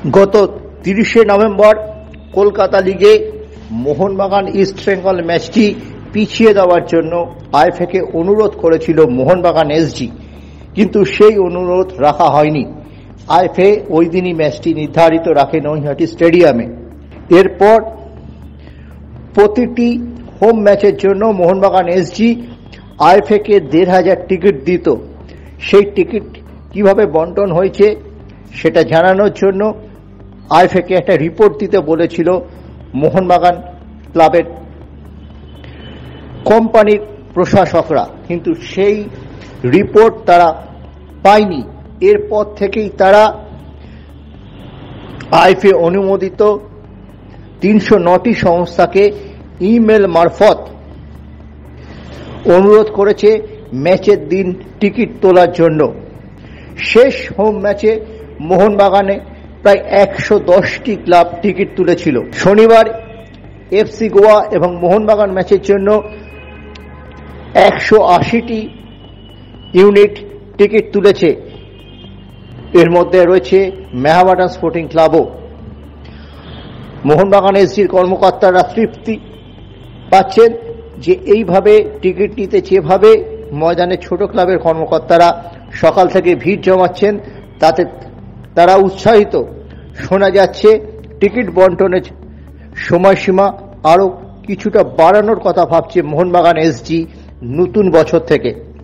গত 30শে নভেম্বর কলকাতা লিগে মোহনবাগান ইস্ট বেঙ্গল ম্যাচটি পিছিয়ে দেওয়ার জন্য আইএফএ অনুরোধ করেছিল মোহনবাগান এসজি, কিন্তু সেই অনুরোধ রাখা হয়নি। আইএফএ ওই দিনই ম্যাচটি নির্ধারিত রাখে নৈহাটি স্টেডিয়ামে। এরপর প্রতিটি হোম ম্যাচের জন্য মোহনবাগান এসজি আইএফএ কে 1,500 টিকিট দিত। সেই টিকিট কিভাবে বন্টন হয়েছে সেটা জানানোর জন্য আইএফএ কে একটা রিপোর্ট দিতে বলেছিল মোহনবাগান ক্লাবের কোম্পানির প্রশাসকরা, কিন্তু সেই রিপোর্ট তারা পায়নি। এরপর থেকেই তারা আইএফএ অনুমোদিত 309টি সংস্থাকে ইমেল মারফত অনুরোধ করেছে ম্যাচের দিন টিকিট তোলার জন্য। শেষ হোম ম্যাচে মোহনবাগানে প্রায় 110টি ক্লাব টিকিট তুলেছিল। শনিবার এফসি গোয়া এবং মোহনবাগান ম্যাচের জন্য 180টি ইউনিট টিকিট তুলেছে। এর মধ্যে রয়েছে মেহাবাডান স্পোর্টিং ক্লাবও। মোহনবাগান এসজির কর্মকর্তারা তৃপ্তি পাচ্ছেন যে এইভাবে টিকিট নিতে যেভাবে ময়দানে ছোট ক্লাবের কর্মকর্তারা সকাল থেকে ভিড় জমাচ্ছেন তাতে তারা উৎসাহিত। শোনা যাচ্ছে টিকিট বন্টনের সময়সীমা আরও কিছুটা বাড়ানোর কথা ভাবছে মোহনবাগান এসজি নতুন বছর থেকে।